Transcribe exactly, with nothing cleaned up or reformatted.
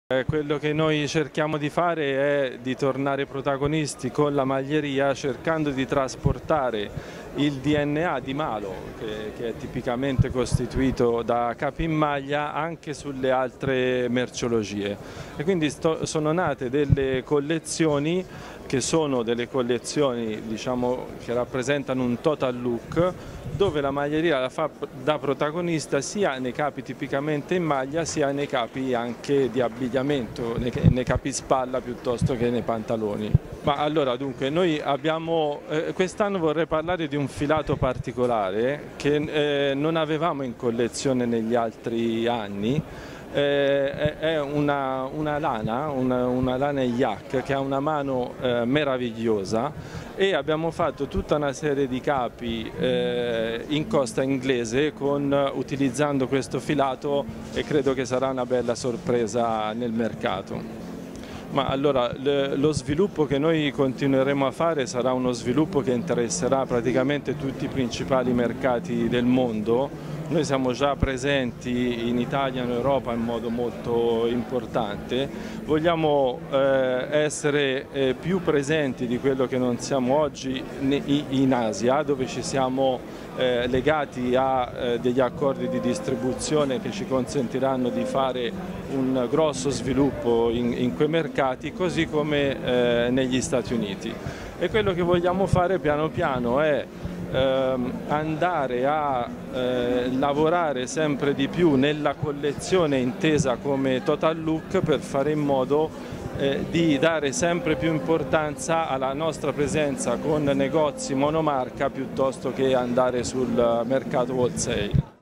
Eh, quello che noi cerchiamo di fare è di tornare protagonisti con la maglieria, cercando di trasportare il D N A di Malo, che, che è tipicamente costituito da capi in maglia, anche sulle altre merceologie. E quindi sto, sono nate delle collezioni che sono delle collezioni, diciamo, che rappresentano un total look, dove la maglieria la fa da protagonista sia nei capi tipicamente in maglia sia nei capi anche di abbigliamento, nei, nei capi spalla piuttosto che nei pantaloni. Ma allora dunque noi abbiamo, eh, quest'anno vorrei parlare di un filato particolare che eh, non avevamo in collezione negli altri anni. Eh, è una, una lana, una, una lana yak che ha una mano eh, meravigliosa, e abbiamo fatto tutta una serie di capi eh, in costa inglese con, utilizzando questo filato, e credo che sarà una bella sorpresa nel mercato. Ma allora, lo sviluppo che noi continueremo a fare sarà uno sviluppo che interesserà praticamente tutti i principali mercati del mondo. Noi siamo già presenti in Italia e in Europa in modo molto importante. Vogliamo eh, essere eh, più presenti di quello che non siamo oggi in Asia, dove ci siamo eh, legati a eh, degli accordi di distribuzione che ci consentiranno di fare un grosso sviluppo in, in quei mercati, così come eh, negli Stati Uniti. E quello che vogliamo fare piano piano è ehm, andare a eh, lavorare sempre di più nella collezione intesa come total look, per fare in modo eh, di dare sempre più importanza alla nostra presenza con negozi monomarca piuttosto che andare sul mercato wholesale.